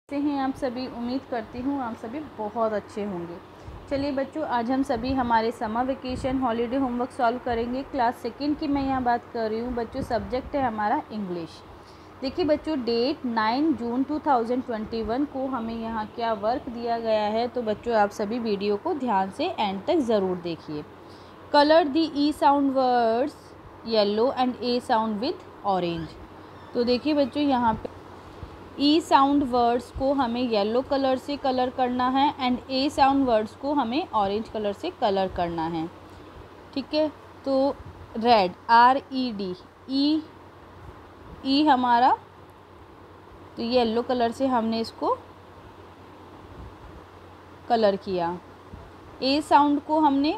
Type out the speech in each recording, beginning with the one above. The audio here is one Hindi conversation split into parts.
से हैं आप सभी। उम्मीद करती हूँ आप सभी बहुत अच्छे होंगे। चलिए बच्चों, आज हम सभी हमारे summer vacation holiday homework solve करेंगे। क्लास सेकंड की मैं यहाँ बात कर रही हूँ बच्चों। सब्जेक्ट है हमारा इंग्लिश। देखिए बच्चों, डेट 9 जून 2021 को हमें यहाँ क्या वर्क दिया गया है। तो बच्चों आप सभी वीडियो को ध्यान से एंड तक ज़रूर देखिए। Colour the E sound words yellow and A sound with orange. तो देखिए बच्चों, यहाँ पे ई साउंड वर्ड्स को हमें येलो कलर से कलर करना है एंड ए साउंड वर्ड्स को हमें ऑरेंज कलर से कलर करना है। ठीक है, तो रेड RED, ई हमारा, तो येलो कलर से हमने इसको कलर किया। ए साउंड को हमने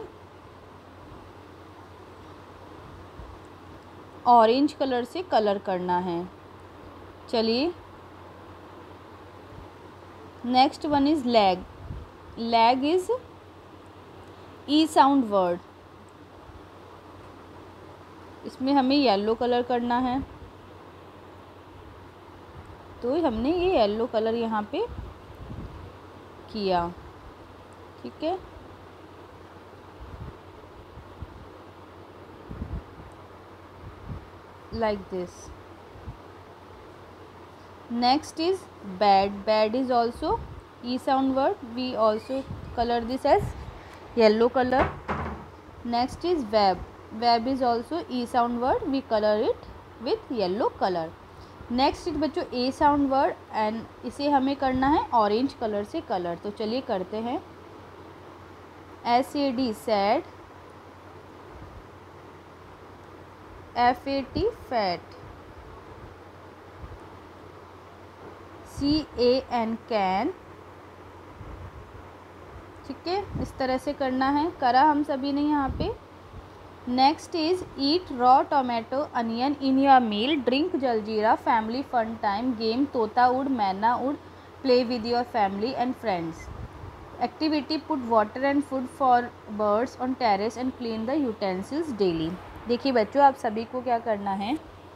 ऑरेंज कलर से कलर करना है। चलिए, next one is lag. Lag is E sound word, इसमें हमें येलो कलर करना है। तो हमने ये येलो कलर यहाँ पे किया। ठीक है, like this. Next is bad. Bad is also E sound word, we also colour this as yellow colour. Next is web. Web is also E sound word, we colour it with yellow colour. Next is बच्चों ए साउंड वर्ड एंड इसे हमें करना है ऑरेंज कलर से कलर। तो चलिए करते हैं। SAD sad, FAT fat, CAN can. ठीक है, इस तरह से करना है, करा हम सभी ने यहाँ पे। Next is eat raw tomato onion in your meal, drink jaljeera, family fun time, game तोता उड़ मैना उड़, play with your family and friends. Activity put water and food for birds on terrace and clean the utensils daily. देखिए बच्चों, आप सभी को क्या करना है,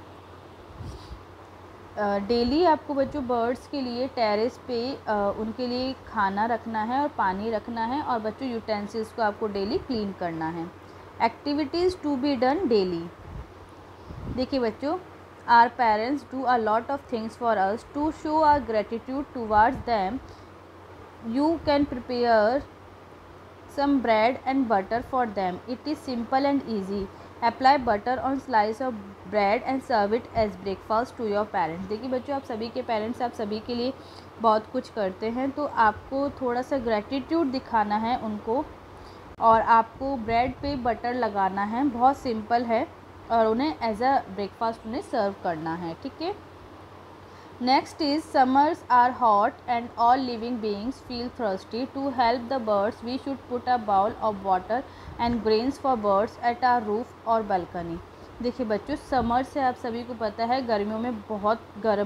डेली आपको बच्चों बर्ड्स के लिए टेरेस पे उनके लिए खाना रखना है और पानी रखना है, और बच्चों यूटेंसिल्स को आपको डेली क्लीन करना है। Activities to be done daily. देखिए बच्चों, our parents do a lot of things for us, to show our gratitude towards them you can prepare some bread and butter for them. It is simple and easy. Apply butter on slice of bread and serve it as breakfast to your parents. देखिए बच्चों, आप सभी के पेरेंट्स आप सभी के लिए बहुत कुछ करते हैं, तो आपको थोड़ा सा ग्रेटिट्यूड दिखाना है उनको, और आपको ब्रेड पे बटर लगाना है। बहुत सिंपल है, और उन्हें एज अ ब्रेकफास्ट उन्हें सर्व करना है। ठीक है। Next is summers are hot and all living beings feel thirsty. To help the birds, we should put a bowl of water and grains for birds at our roof or balcony. देखिए बच्चों, समर से आप सभी को पता है गर्मियों में बहुत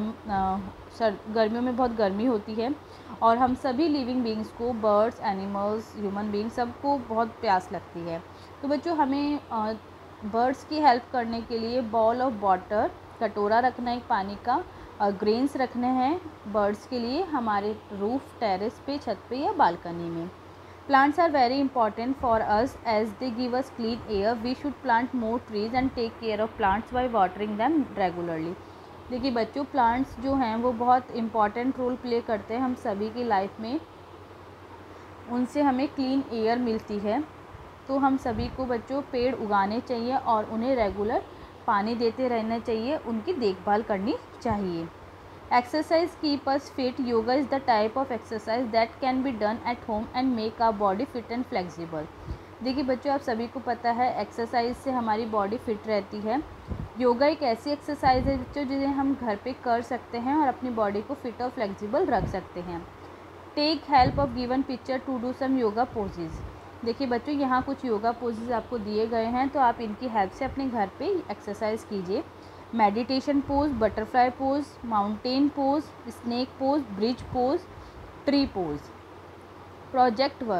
गर्मी होती है, और हम सभी लिविंग बींग्स को, बर्ड्स, एनिमल्स, ह्यूमन बींग्स, सबको बहुत प्यास लगती है। तो बच्चों हमें बर्ड्स की हेल्प करने के लिए बॉल ऑफ वाटर, कटोरा रखना है पानी का, ग्रेन्स रखने हैं बर्ड्स के लिए हमारे रूफ, टेरेस पे, छत पे या बालकनी में। Plants are very important for us as they give us clean air. We should plant more trees and take care of plants by watering them regularly. देखिए बच्चों, प्लांट्स जो हैं वो बहुत इंपॉर्टेंट रोल प्ले करते हैं हम सभी की लाइफ में। उनसे हमें क्लीन एयर मिलती है, तो हम सभी को बच्चों पेड़ उगाने चाहिए और उन्हें रेगुलर पानी देते रहना चाहिए, उनकी देखभाल करनी चाहिए। Exercise keep us fit. Yoga is the type of exercise that can be done at home and make our body fit and flexible. देखिए बच्चों, आप सभी को पता है एक्सरसाइज से हमारी बॉडी फिट रहती है। योगा एक ऐसी एक्सरसाइज है बच्चों जिन्हें हम घर पे कर सकते हैं और अपनी बॉडी को फिट और फ्लेक्सिबल रख सकते हैं। Take help of given picture to do some yoga poses. देखिए बच्चों, यहाँ कुछ योगा पोजेज आपको दिए गए हैं, तो आप इनकी हेल्प से अपने घर पे एक्सरसाइज कीजिए। Meditation pose, butterfly pose, mountain pose, snake pose, bridge pose, tree pose. Project work.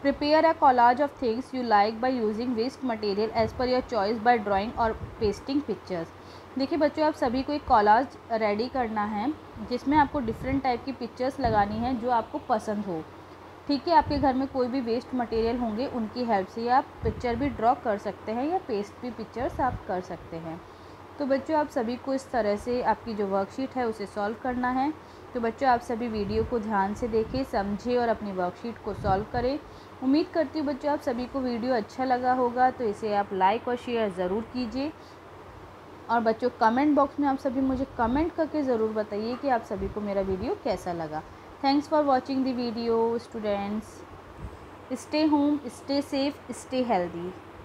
Prepare a collage of things you like by using waste material as per your choice by drawing और पेस्टिंग पिक्चर्स। देखिए बच्चों, आप सभी को एक कॉलाज रेडी करना है जिसमें आपको डिफरेंट टाइप की पिक्चर्स लगानी है जो आपको पसंद हो। ठीक है, आपके घर में कोई भी वेस्ट मटेरियल होंगे उनकी हेल्प से आप पिक्चर भी ड्रॉ कर सकते हैं या पेस्ट भी पिक्चर्स आप कर सकते हैं। तो बच्चों, आप सभी को इस तरह से आपकी जो वर्कशीट है उसे सॉल्व करना है। तो बच्चों, आप सभी वीडियो को ध्यान से देखें, समझें और अपनी वर्कशीट को सॉल्व करें। उम्मीद करती हूँ बच्चों आप सभी को वीडियो अच्छा लगा होगा, तो इसे आप लाइक और शेयर ज़रूर कीजिए। और बच्चों, कमेंट बॉक्स में आप सभी मुझे कमेंट करके ज़रूर बताइए कि आप सभी को मेरा वीडियो कैसा लगा। Thanks for watching the video students. Stay home, stay safe, stay healthy.